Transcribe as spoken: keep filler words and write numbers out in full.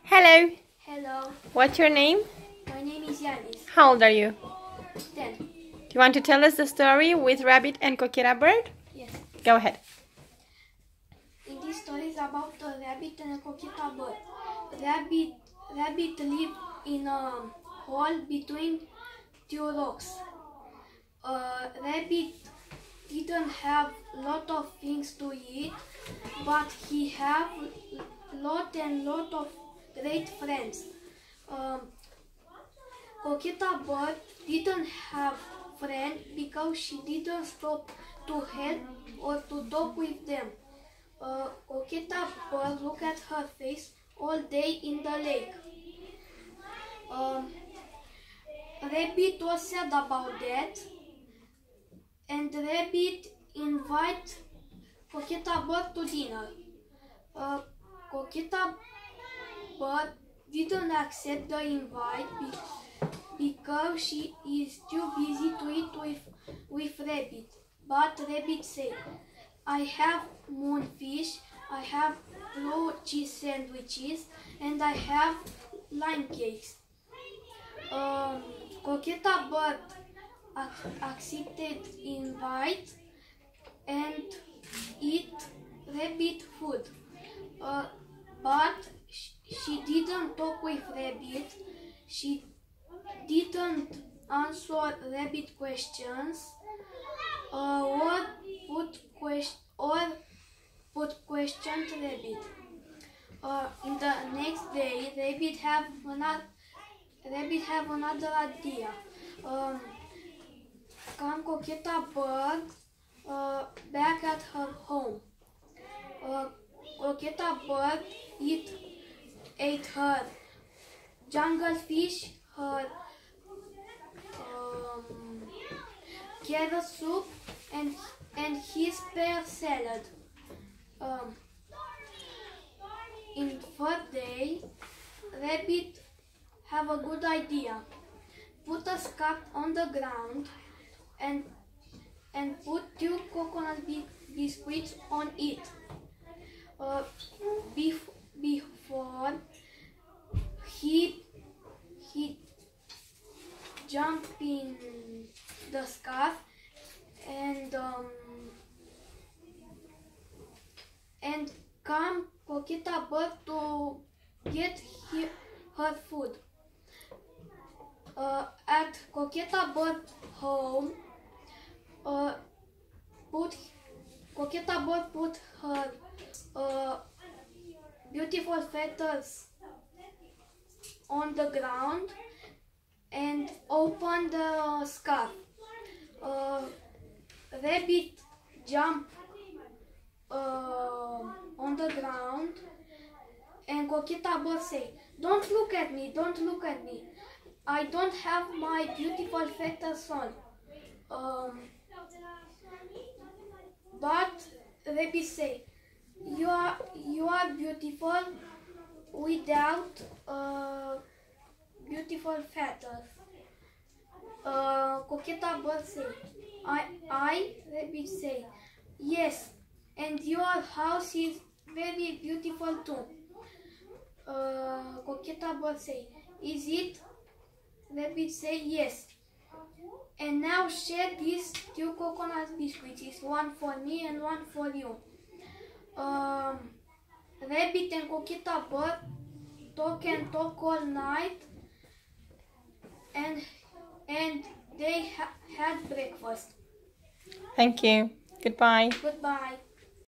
Hello. Hello, What's your name? my name is Yanis. How old are you? ten. Do you want to tell us the story with Rabbit and Coqueta Bird? Yes. Go ahead. In this story is about a rabbit and a coqueta bird. Rabbit, rabbit lived in a hole between two rocks. Uh, rabbit didn't have lot of things to eat, but he have lot and lot of great friends. Um, Coqueta bird didn't have friend because she didn't stop to help or to talk with them. Uh, Coqueta bird looked at her face all day in the lake. Um, Rabbit was sad about that, and Rabbit invite Coqueta bird to dinner. Uh, Coqueta bird didn't accept the invite because she is too busy to eat with, with Rabbit. But Rabbit said, I have moonfish, I have blue cheese sandwiches, and I have lime cakes. Um, Coqueta bird ac accepted invite and eat Rabbit food. Uh, but sh she didn't talk with Rabbit. She didn't answer Rabbit questions. Uh, or put question or put question to Rabbit. Uh, in the next day, Rabbit have another Rabbit have another idea. Um, come Coqueta bird uh, back at her home. Uh, Coqueta bird eat ate her jungle fish, her um, carrot soup, and and his pear salad. Um, in third day, Rabbit have a good idea. Put a scarf on the ground and and put two coconut bi biscuits on it. Uh, bef before he he jump in the scarf and um, and come Coqueta bird to get he, her food. Uh, at Coqueta bird home, uh, put Coqueta bird put her uh, beautiful feathers on the ground and open the scarf. Uh, Rabbit jump uh, on the ground and Coqueta bird say, "Don't look at me, don't look at me. I don't have my beautiful feathers on." Um, but Rabbit say, "You are you are beautiful without uh, beautiful feathers." Uh, Coqueta bird say, I, I, Rabbit say, "Yes, and your house is very beautiful too." Uh, Coqueta bird say, "Is it?" Rabbit say, "Yes." And now share these two coconut biscuits, one for me and one for you. Um, Rabbit and Coqueta bird talk and talk all night, and and they ha had breakfast. Thank you. Goodbye. Goodbye.